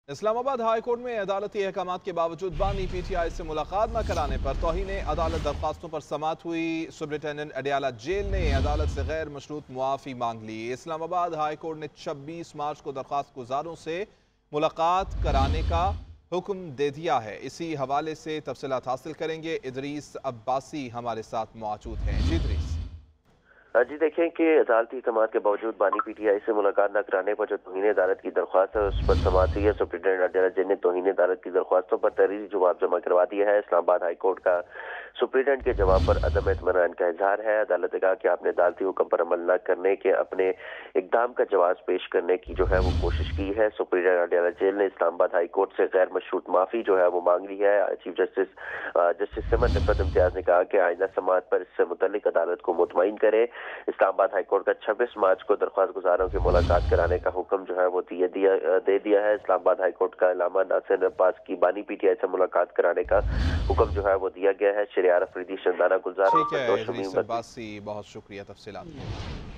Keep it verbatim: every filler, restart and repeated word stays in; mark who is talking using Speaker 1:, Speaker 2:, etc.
Speaker 1: Islamabad high court में अदालती अहकाम के बावजूद बानी पी टी आई से मुलाकात न कराने पर तौहीन अदालत दरखास्तों पर समाअत हुई। सुप्रिटेंडेंट अडियाला जेल ने अदालत से गैर मशरूत मुआफ़ी मांग ली। इस्लामाबाद हाई कोर्ट ने छब्बीस मार्च को दरखास्त गुजारों से मुलाकात कराने का हुक्म दे दिया है। इसी हवाले से तफसीलात हासिल करेंगे। इदरीस अब्बासी हमारे साथ मौजूद हैं। जी इदरीस।
Speaker 2: जी देखें कि अदालती अहकाम के बावजूद बानी पी टी आई से मुलाकात न कराने पर जो तौहीन अदालत की दरख्वास्त है उस पर समाअत हुई है। सुप्रिटेंडेंट अडियाला जेल ने तौहीन अदालत की दरख्वास्तों पर तहरीरी जवाब जमा करवा दिया है। इस्लामाबाद हाई कोर्ट का सुप्रिटेंडेंट के जवाब पर अदम इत्मीनान का इजहार है। अदालत ने कहा कि आपने अदालती हुक्म पर अमल न करने के अपने इकदाम का जवाब पेश करने की जो है वो कोशिश की है। सुप्रिटेंडेंट अडियाला जेल ने इस्लामाबाद हाई कोर्ट से गैर मशरूत माफी जो है वो मांग ली है। चीफ जस्टिस जस्टिस समद नफरत इम्तियाज ने कहा कि आइंदा समाअत पर इससे मुतल्लिक अदालत को मुतमईन करे। इस्लामाबाद हाईकोर्ट का छब्बीस मार्च को दरख्वास्त गुजारों की मुलाकात कराने का हुक्म जो है वो दिए दिया दे दिया है। इस्लामाबाद हाईकोर्ट का इलामा नासिर अब्बास की बानी पी टी आई से मुलाकात कराने का हुक्म जो है वो दिया गया है। शरियार अफरीदी शंदाना गुलजार और
Speaker 1: ठीक है
Speaker 2: फरदौस
Speaker 1: इदरीस
Speaker 2: शमीम
Speaker 1: अब्बासी, बहुत शुक्रिया तफसीलात के लिए।